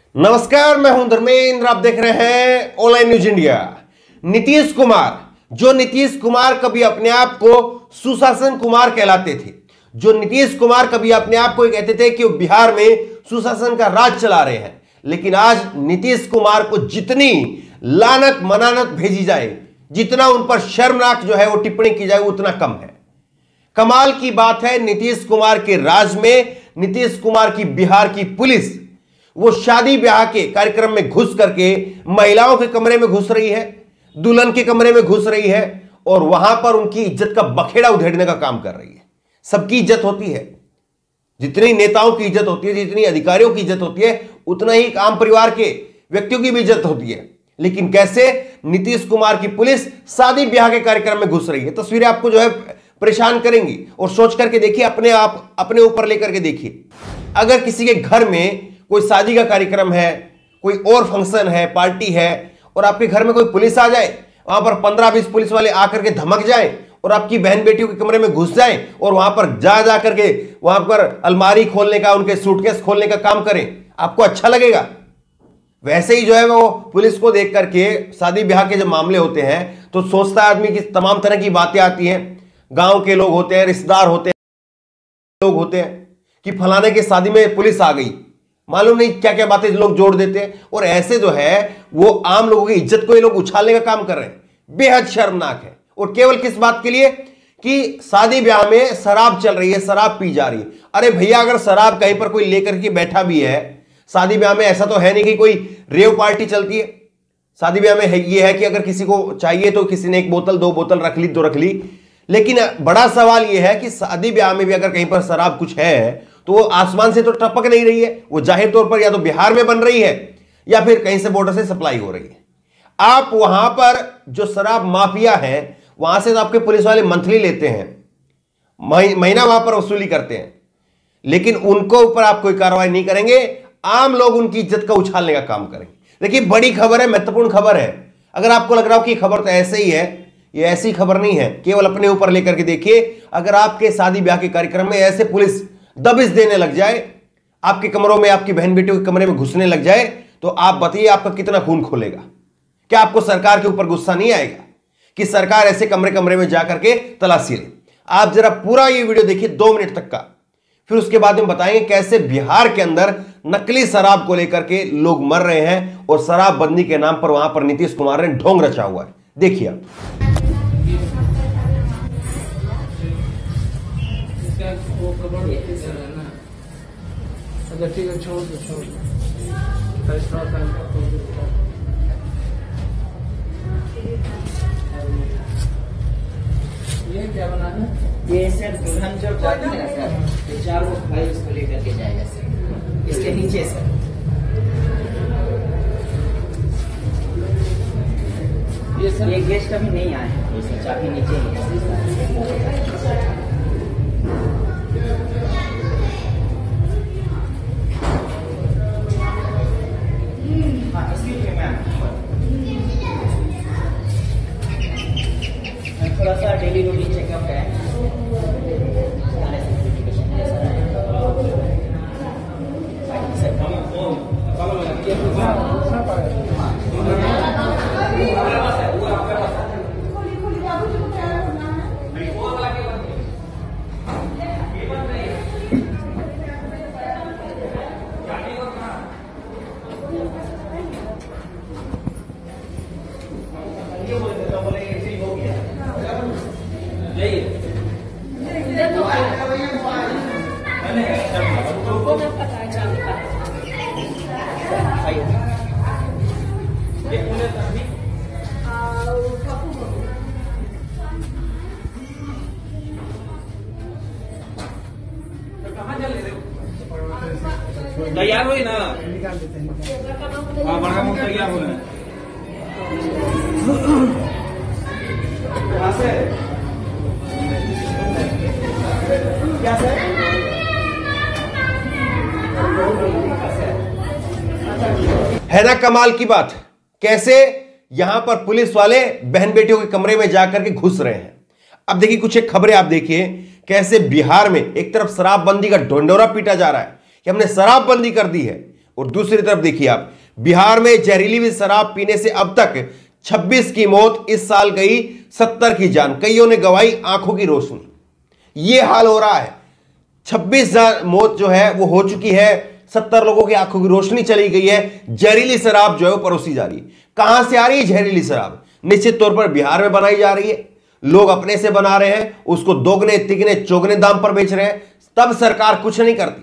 नमस्कार, मैं हूं धर्मेंद्र। आप देख रहे हैं online news India. Nitish Kumar, जो नीतीश कुमार कभी अपने आप को सुशासन कुमार कहलाते थे, जो नीतीश कुमार कभी अपने आप को कहते थे कि वो बिहार में सुशासन का राज चला रहे हैं, लेकिन आज नीतीश कुमार को जितनी लानत मनानत भेजी जाए, जितना उन पर शर्मनाक जो है वो टिप्पणी की जाए, उतना कम है। कमाल की बात है, नीतीश कुमार के राज में, नीतीश कुमार की बिहार की पुलिस वो शादी ब्याह के कार्यक्रम में घुस करके महिलाओं के कमरे में घुस रही है, दुल्हन के कमरे में घुस रही है और वहां पर उनकी इज्जत का बखेड़ा उधेड़ने का काम कर रही है। सबकी इज्जत होती है, जितनी नेताओं की इज्जत होती है, जितनी अधिकारियों की इज्जत होती है, उतना ही आम परिवार के व्यक्तियों की भी इज्जत होती है। लेकिन कैसे नीतीश कुमार की पुलिस शादी ब्याह के कार्यक्रम में घुस रही है। तस्वीरें आपको जो है परेशान करेंगी और सोच करके देखिए, अपने ऊपर लेकर के देखिए। अगर किसी के घर में कोई शादी का कार्यक्रम है, कोई और फंक्शन है, पार्टी है, और आपके घर में कोई पुलिस आ जाए, वहां पर 15-20 पुलिस वाले आकर के धमक जाए और आपकी बहन बेटियों के कमरे में घुस जाए और वहां पर जा करके वहां पर अलमारी खोलने का, उनके सूटकेस खोलने का काम करें, आपको अच्छा लगेगा? वैसे ही जो है वो पुलिस को देख करके शादी ब्याह के जब मामले होते हैं तो सोचता है आदमी की तमाम तरह की बातें आती हैं। गांव के लोग होते हैं, रिश्तेदार होते हैं, लोग होते हैं कि फलाने के शादी में पुलिस आ गई, मालूम नहीं क्या क्या बातें लोग जोड़ देते हैं। और ऐसे जो है वो आम लोगों की इज्जत को ये लोग उछालने का काम कर रहे हैं। बेहद शर्मनाक है। और केवल किस बात के लिए कि शादी ब्याह में शराब चल रही है, शराब पी जा रही है। अरे भैया, अगर शराब कहीं पर कोई लेकर के बैठा भी है शादी ब्याह में, ऐसा तो है नहीं कि कोई रेव पार्टी चलती है। शादी ब्याह में ये है कि अगर किसी को चाहिए तो किसी ने 1 बोतल 2 बोतल रख ली तो रख ली। लेकिन बड़ा सवाल यह है कि शादी ब्याह में भी अगर कहीं पर शराब कुछ है तो वो आसमान से तो टपक नहीं रही है, वो जाहिर तौर पर या तो बिहार में बन रही है या फिर कहीं से बॉर्डर से सप्लाई हो रही है। आप वहां पर जो शराब माफिया है, वहां से तो आपके पुलिस वाले मंथली लेते हैं, महीना वहां पर वसूली करते हैं, लेकिन उनको ऊपर आप कोई कार्रवाई नहीं करेंगे। आम लोग उनकी इज्जत का उछालने का काम करेंगे। देखिए, बड़ी खबर है, महत्वपूर्ण खबर है। अगर आपको लग रहा हो कि खबर तो ऐसे ही है, ये ऐसी खबर नहीं है। केवल अपने ऊपर लेकर के देखिए। अगर आपके शादी ब्याह के कार्यक्रम में ऐसे पुलिस दबिश देने लग जाए, आपके कमरों में, आपकी बहन बेटियों के कमरे में घुसने लग जाए, तो आप बताइए आपका कितना खून खोलेगा? क्या आपको सरकार के ऊपर गुस्सा नहीं आएगा कि सरकार ऐसे कमरे कमरे में जाकर के तलाशी ले? आप जरा पूरा ये वीडियो देखिए 2 मिनट तक का, फिर उसके बाद हम बताएंगे कैसे बिहार के अंदर नकली शराब को लेकर के लोग मर रहे हैं और शराबबंदी के नाम पर वहां पर नीतीश कुमार ने ढोंग रचा हुआ है। देखिए आप। ठीक है, छोड़ दो। ये क्या बना है? ये सर दुल्हन जो जाती है ना सर, ये 4 भाई उसको लेकर के जाएगा सर, इसके नीचे सर। ये सर, ये गेस्ट अभी नहीं आए हैं, इसकी चाबी नीचे ही है। थोड़ा सा डेली रूटीन चेकअप है। तैयार हुई ना? हाँ, बड़ा मुंह तैयार हो क्या सर? है ना कमाल की बात? कैसे यहां पर पुलिस वाले बहन बेटियों के कमरे में जाकर के घुस रहे हैं। अब देखिए कुछ एक खबरें आप देखिए, कैसे बिहार में एक तरफ शराबबंदी का ढोंढोरा पीटा जा रहा है कि हमने शराबबंदी कर दी है, और दूसरी तरफ देखिए आप, बिहार में जहरीली शराब पीने से अब तक 26 की मौत, इस साल गई 70 की जान, कईयों ने गंवाई आंखों की रोशनी। यह हाल हो रहा है, 26 मौत जो है वो हो चुकी है, 70 लोगों की आंखों की रोशनी चली गई है। जहरीली शराब जो है वो परोसी जा रही है। कहां से आ रही है जहरीली शराब? निश्चित तौर पर बिहार में बनाई जा रही है, लोग अपने से बना रहे हैं, उसको दोगुने तिगने चौगुने दाम पर बेच रहे हैं, तब सरकार कुछ नहीं करती।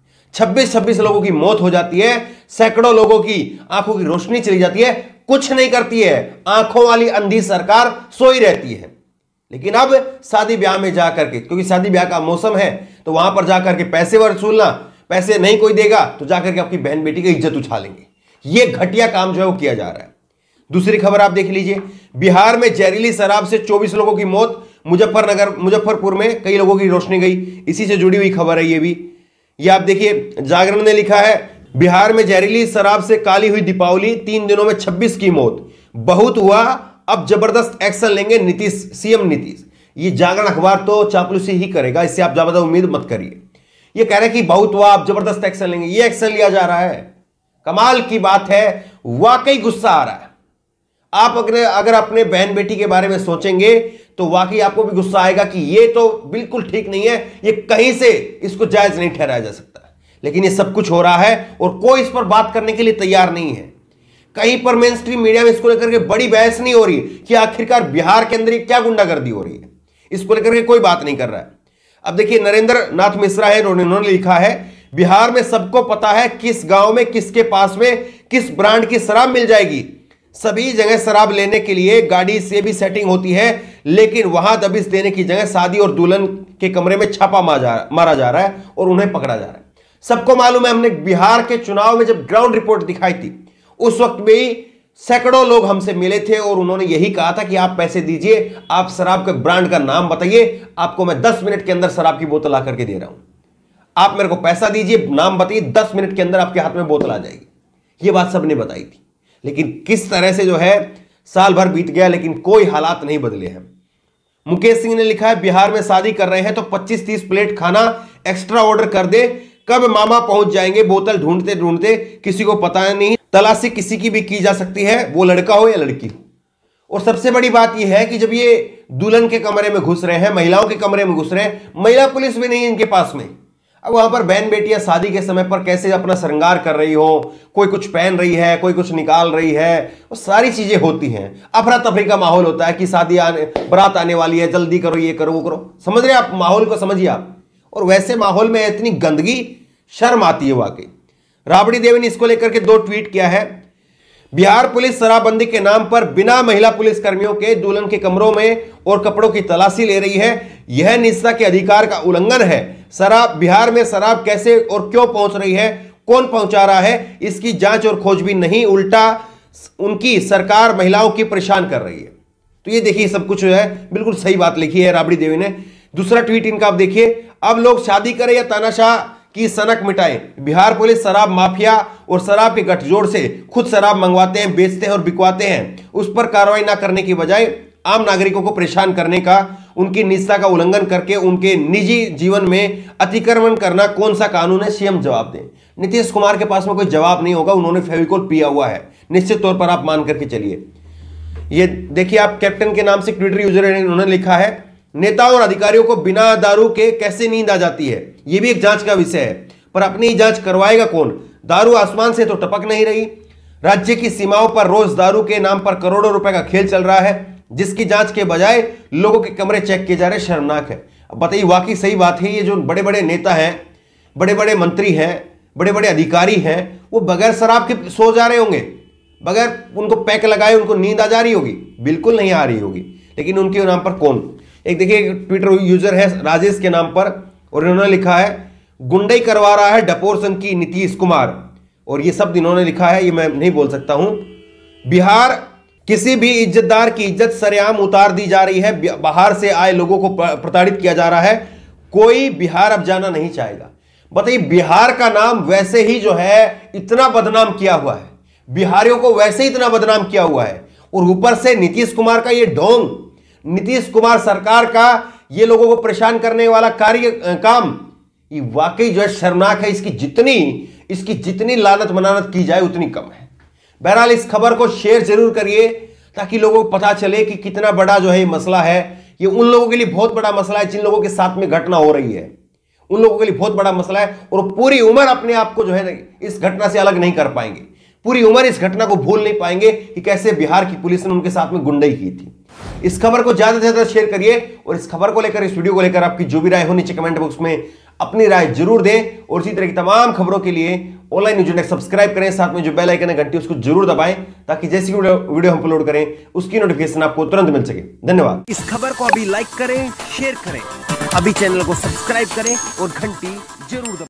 26 लोगों की मौत हो जाती है, सैकड़ों लोगों की आंखों की रोशनी चली जाती है, कुछ नहीं करती है। आंखों वाली अंधी सरकार सोई रहती है। लेकिन अब शादी ब्याह में जाकर के, क्योंकि शादी ब्याह का मौसम है, तो वहां पर जाकर के पैसे वसूलना, पैसे नहीं कोई देगा तो जाकर के आपकी बहन बेटी की इज्जत उछालेंगे। यह घटिया काम जो है वो किया जा रहा है। दूसरी खबर आप देख लीजिए, बिहार में जहरीली शराब से 24 लोगों की मौत, मुजफ्फरपुर में कई लोगों की रोशनी गई। इसी से जुड़ी हुई खबर है ये आप देखिए, जागरण ने लिखा है, बिहार में जहरीली शराब से काली हुई दीपावली, 3 दिनों में 26 की मौत, बहुत हुआ, अब जबरदस्त एक्शन लेंगे नीतीश, सीएम नीतीश। ये जागरण अखबार तो चापलूसी ही करेगा, इससे आप ज्यादा उम्मीद मत करिए। ये कह रहे हैं कि बहुत हुआ, अब जबरदस्त एक्शन लेंगे, ये एक्शन लिया जा रहा है। कमाल की बात है, वाकई गुस्सा आ रहा है। आप अगर अपने बहन बेटी के बारे में सोचेंगे तो वाकई आपको भी गुस्सा आएगा कि ये तो बिल्कुल ठीक नहीं है, ये कहीं से इसको जायज नहीं ठहराया जा सकता। लेकिन ये सब कुछ हो रहा है और कोई इस पर बात करने के लिए तैयार नहीं है। कहीं पर मेन स्ट्रीम मीडिया में इसको लेकर के बड़ी बहस नहीं हो रही कि आखिरकार बिहार के अंदर क्या गुंडागर्दी हो रही है, इसको लेकर के कोई बात नहीं कर रहा है। अब देखिए, नरेंद्र नाथ मिश्रा है, उन्होंने लिखा है, बिहार में सबको पता है किस गांव में किसके पास में किस ब्रांड की शराब मिल जाएगी। सभी जगह शराब लेने के लिए गाड़ी से भी सेटिंग होती है, लेकिन वहां दबिश देने की जगह शादी और दुल्हन के कमरे में छापा मारा जा रहा है और उन्हें पकड़ा जा रहा है। सबको मालूम है, हमने बिहार के चुनाव में जब ग्राउंड रिपोर्ट दिखाई थी, उस वक्त भी सैकड़ों लोग हमसे मिले थे और उन्होंने यही कहा था कि आप पैसे दीजिए, आप शराब के ब्रांड का नाम बताइए, आपको मैं 10 मिनट के अंदर शराब की बोतल आकर के दे रहा हूं। आप मेरे को पैसा दीजिए, नाम बताइए, 10 मिनट के अंदर आपके हाथ में बोतल आ जाएगी। यह बात सबने बताई थी। लेकिन किस तरह से जो है साल भर बीत गया, लेकिन कोई हालात नहीं बदले हैं। मुकेश सिंह ने लिखा है, बिहार में शादी कर रहे हैं तो 25-30 प्लेट खाना एक्स्ट्रा ऑर्डर कर दे, कब मामा पहुंच जाएंगे, बोतल ढूंढते ढूंढते किसी को पता नहीं, तलाशी किसी की भी की जा सकती है, वो लड़का हो या लड़की हो। और सबसे बड़ी बात यह है कि जब ये दुल्हन के कमरे में घुस रहे हैं, महिलाओं के कमरे में घुस रहे हैं, महिला पुलिस भी नहीं इनके पास में। अब वहां पर बहन बेटियां शादी के समय पर कैसे अपना श्रृंगार कर रही हो, कोई कुछ पहन रही है, कोई कुछ निकाल रही है, वो सारी चीजें होती हैं। अफरा तफरी का माहौल होता है कि शादी बारात आने वाली है, जल्दी करो, ये करो, वो करो। समझ रहे आप माहौल को, समझिए आप। और वैसे माहौल में इतनी गंदगी, शर्म आती है वाकई। राबड़ी देवी ने इसको लेकर के 2 ट्वीट किया है। बिहार पुलिस शराबबंदी के नाम पर बिना महिला पुलिस कर्मियों के दुल्हन के कमरों में और कपड़ों की तलाशी ले रही है, यह निजता के अधिकार का उल्लंघन है। शराब, बिहार में शराब कैसे और क्यों पहुंच रही है, कौन पहुंचा रहा है, इसकी जांच और खोजबीन नहीं, उल्टा उनकी सरकार महिलाओं की परेशान कर रही है। तो ये देखिए, सब कुछ जो है बिल्कुल सही बात लिखी है राबड़ी देवी ने। दूसरा ट्वीट इनका आप देखिए, अब लोग शादी करें या तानाशाह की सनक मिटाएं, बिहार पुलिस शराब माफिया और शराब के गठजोड़ से खुद शराब मंगवाते हैं, बेचते हैं और बिकवाते हैं। उस पर कार्रवाई ना करने की बजाय आम नागरिकों को परेशान करने का, उनकी निजता का उल्लंघन करके उनके निजी जीवन में अतिक्रमण करना कौन सा कानून है, सीएम जवाब दें। नीतीश कुमार के पास में कोई जवाब नहीं होगा, उन्होंने फेविकोल पिया हुआ है, निश्चित तौर पर आप मान करके चलिए। ये देखिए आप, कैप्टन के नाम से ट्विटर यूजर है, उन्होंने लिखा है, नेताओं और अधिकारियों को बिना दारू के कैसे नींद आ जाती है, यह भी एक जांच का विषय है, पर अपनी जांच करवाएगा कौन? दारू आसमान से तो टपक नहीं रही। राज्य की सीमाओं पर रोज दारू के नाम पर करोड़ों रुपए का खेल चल रहा है, जिसकी जांच के बजाय लोगों के कमरे चेक किए जा रहे, शर्मनाक है। अब बताइए, वाकई सही बात है, ये जो बड़े बड़े नेता हैं, बड़े बड़े मंत्री हैं, बड़े बड़े अधिकारी हैं, वो बगैर शराब के सो जा रहे होंगे, बगैर उनको पैक लगाए उनको नींद आ जा रही होगी? बिल्कुल नहीं आ रही होगी। लेकिन उनके नाम पर कौन? एक देखिए, ट्विटर यूजर है राजेश के नाम पर, और इन्होंने लिखा है, गुंडई करवा रहा है डपोर संघ की नीतीश कुमार, और ये शब्द इन्होंने लिखा है, ये मैं नहीं बोल सकता हूं। बिहार किसी भी इज्जतदार की इज्जत सरेआम उतार दी जा रही है, बाहर से आए लोगों को प्रताड़ित किया जा रहा है, कोई बिहार अब जाना नहीं चाहेगा। बताइए, बिहार का नाम वैसे ही जो है इतना बदनाम किया हुआ है, बिहारियों को वैसे ही इतना बदनाम किया हुआ है, और ऊपर से नीतीश कुमार का ये ढोंग, नीतीश कुमार सरकार का ये लोगों को परेशान करने वाला काम, ये वाकई जो है शर्मनाक है। इसकी जितनी लानत मनानत की जाए उतनी कम है। बहरहाल इस खबर को शेयर जरूर करिए ताकि लोगों को पता चले कि कितना बड़ा जो है ये मसला है। ये उन लोगों के लिए बहुत बड़ा मसला है जिन लोगों के साथ में घटना हो रही है, उन लोगों के लिए बहुत बड़ा मसला है और पूरी उम्र अपने आप को जो है इस घटना से अलग नहीं कर पाएंगे, पूरी उम्र इस घटना को भूल नहीं पाएंगे कि कैसे बिहार की पुलिस ने उनके साथ में गुंडाई की थी। इस खबर को ज्यादा से ज्यादा शेयर करिए और इस खबर को लेकर, इस वीडियो को लेकर आपकी जो भी राय हो नीचे कमेंट बॉक्स में अपनी राय जरूर दें और इसी तरह की तमाम खबरों के लिए ऑनलाइन न्यूज इंडेक्स सब्सक्राइब करें, साथ में जो बेल आइकन है घंटी उसको जरूर दबाएं ताकि जैसी वीडियो हम अपलोड करें उसकी नोटिफिकेशन आपको तुरंत मिल सके। धन्यवाद। इस खबर को अभी लाइक करें, शेयर करें, अभी चैनल को सब्सक्राइब करें और घंटी जरूर दबाएं।